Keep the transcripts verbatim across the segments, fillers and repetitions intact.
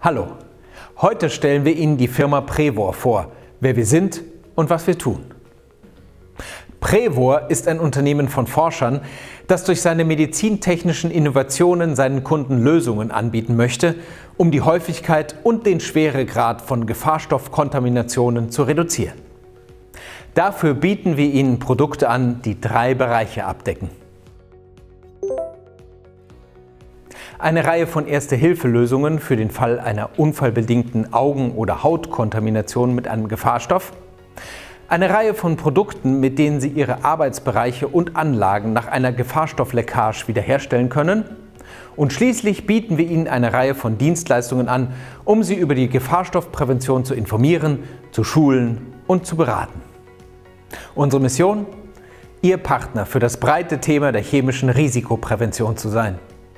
Hallo, heute stellen wir Ihnen die Firma Prevor vor, wer wir sind und was wir tun. Prevor ist ein Unternehmen von Forschern, das durch seine medizintechnischen Innovationen seinen Kunden Lösungen anbieten möchte, um die Häufigkeit und den Schweregrad von Gefahrstoffkontaminationen zu reduzieren. Dafür bieten wir Ihnen Produkte an, die drei Bereiche abdecken. Eine Reihe von Erste-Hilfe-Lösungen für den Fall einer unfallbedingten Augen- oder Hautkontamination mit einem Gefahrstoff. Eine Reihe von Produkten, mit denen Sie Ihre Arbeitsbereiche und Anlagen nach einer Gefahrstoffleckage wiederherstellen können. Und schließlich bieten wir Ihnen eine Reihe von Dienstleistungen an, um Sie über die Gefahrstoffprävention zu informieren, zu schulen und zu beraten. Unsere Mission? Ihr Partner für das breite Thema der chemischen Risikoprävention zu sein.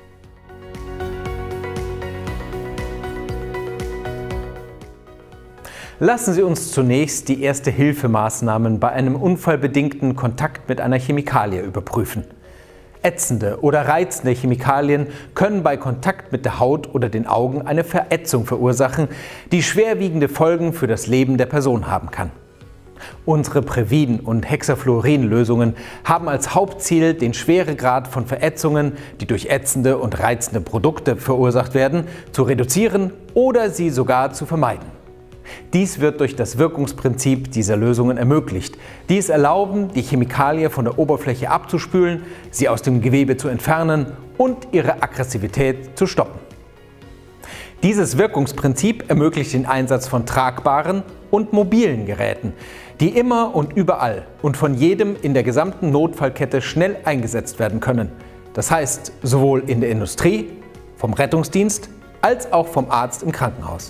Lassen Sie uns zunächst die Erste-Hilfe-Maßnahmen bei einem unfallbedingten Kontakt mit einer Chemikalie überprüfen. Ätzende oder reizende Chemikalien können bei Kontakt mit der Haut oder den Augen eine Verätzung verursachen, die schwerwiegende Folgen für das Leben der Person haben kann. Unsere Previn- und Hexafluorin-Lösungen haben als Hauptziel, den Schweregrad von Verätzungen, die durch ätzende und reizende Produkte verursacht werden, zu reduzieren oder sie sogar zu vermeiden. Dies wird durch das Wirkungsprinzip dieser Lösungen ermöglicht, die es erlauben, die Chemikalie von der Oberfläche abzuspülen, sie aus dem Gewebe zu entfernen und ihre Aggressivität zu stoppen. Dieses Wirkungsprinzip ermöglicht den Einsatz von tragbaren und mobilen Geräten, die immer und überall und von jedem in der gesamten Notfallkette schnell eingesetzt werden können. Das heißt, sowohl in der Industrie, vom Rettungsdienst als auch vom Arzt im Krankenhaus.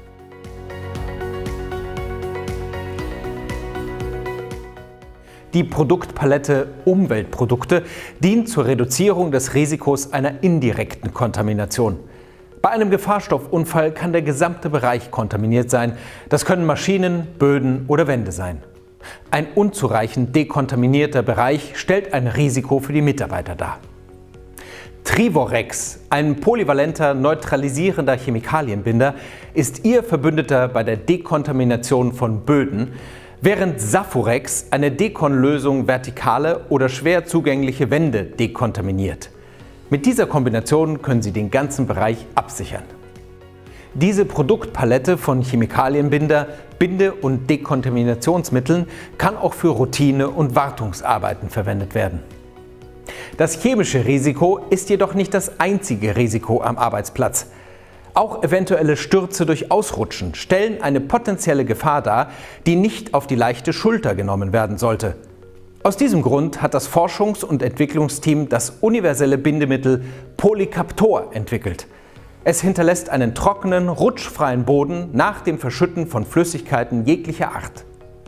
Die Produktpalette Umweltprodukte dient zur Reduzierung des Risikos einer indirekten Kontamination. Bei einem Gefahrstoffunfall kann der gesamte Bereich kontaminiert sein. Das können Maschinen, Böden oder Wände sein. Ein unzureichend dekontaminierter Bereich stellt ein Risiko für die Mitarbeiter dar. Trivorex, ein polyvalenter, neutralisierender Chemikalienbinder, ist Ihr Verbündeter bei der Dekontamination von Böden, während Saforex eine Dekon-Lösung vertikale oder schwer zugängliche Wände dekontaminiert. Mit dieser Kombination können Sie den ganzen Bereich absichern. Diese Produktpalette von Chemikalienbinder, Binde- und Dekontaminationsmitteln kann auch für Routine- und Wartungsarbeiten verwendet werden. Das chemische Risiko ist jedoch nicht das einzige Risiko am Arbeitsplatz. Auch eventuelle Stürze durch Ausrutschen stellen eine potenzielle Gefahr dar, die nicht auf die leichte Schulter genommen werden sollte. Aus diesem Grund hat das Forschungs- und Entwicklungsteam das universelle Bindemittel Polycaptor entwickelt. Es hinterlässt einen trockenen, rutschfreien Boden nach dem Verschütten von Flüssigkeiten jeglicher Art.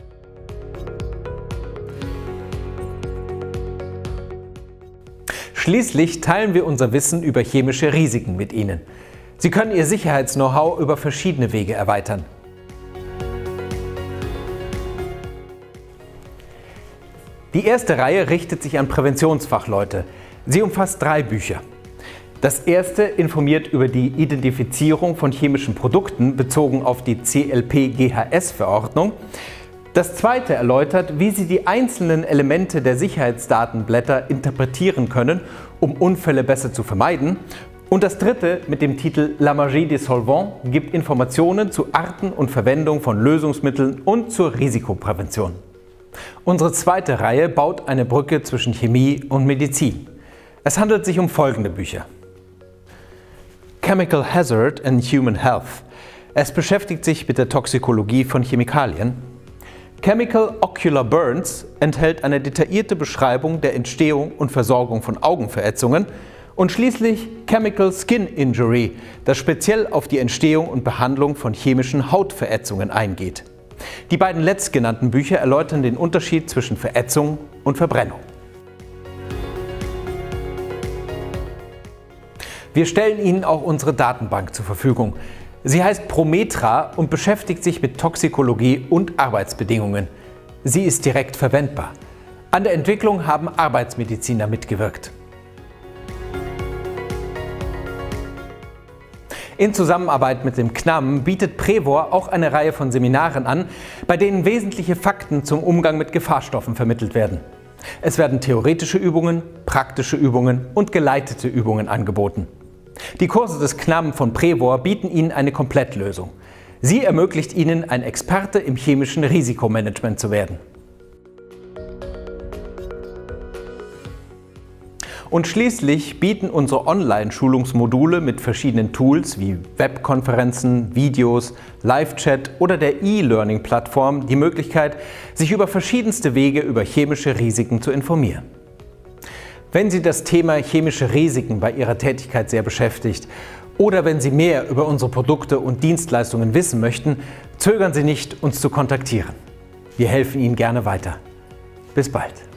Schließlich teilen wir unser Wissen über chemische Risiken mit Ihnen. Sie können Ihr Sicherheits-Know-how über verschiedene Wege erweitern. Die erste Reihe richtet sich an Präventionsfachleute. Sie umfasst drei Bücher. Das erste informiert über die Identifizierung von chemischen Produkten bezogen auf die C L P G H S-Verordnung. Das zweite erläutert, wie Sie die einzelnen Elemente der Sicherheitsdatenblätter interpretieren können, um Unfälle besser zu vermeiden. Und das dritte mit dem Titel La Magie des Solvants gibt Informationen zu Arten und Verwendung von Lösungsmitteln und zur Risikoprävention. Unsere zweite Reihe baut eine Brücke zwischen Chemie und Medizin. Es handelt sich um folgende Bücher. Chemical Hazard and Human Health. Es beschäftigt sich mit der Toxikologie von Chemikalien. Chemical Ocular Burns enthält eine detaillierte Beschreibung der Entstehung und Versorgung von Augenverätzungen. Und schließlich Chemical Skin Injury, das speziell auf die Entstehung und Behandlung von chemischen Hautverätzungen eingeht. Die beiden letztgenannten Bücher erläutern den Unterschied zwischen Verätzung und Verbrennung. Wir stellen Ihnen auch unsere Datenbank zur Verfügung. Sie heißt Prometra und beschäftigt sich mit Toxikologie und Arbeitsbedingungen. Sie ist direkt verwendbar. An der Entwicklung haben Arbeitsmediziner mitgewirkt. In Zusammenarbeit mit dem C N A M bietet Prevor auch eine Reihe von Seminaren an, bei denen wesentliche Fakten zum Umgang mit Gefahrstoffen vermittelt werden. Es werden theoretische Übungen, praktische Übungen und geleitete Übungen angeboten. Die Kurse des C N A M von Prevor bieten Ihnen eine Komplettlösung. Sie ermöglicht Ihnen, ein Experte im chemischen Risikomanagement zu werden. Und schließlich bieten unsere Online-Schulungsmodule mit verschiedenen Tools wie Webkonferenzen, Videos, Live-Chat oder der E-Learning-Plattform die Möglichkeit, sich über verschiedenste Wege über chemische Risiken zu informieren. Wenn Sie das Thema chemische Risiken bei Ihrer Tätigkeit sehr beschäftigt oder wenn Sie mehr über unsere Produkte und Dienstleistungen wissen möchten, zögern Sie nicht, uns zu kontaktieren. Wir helfen Ihnen gerne weiter. Bis bald.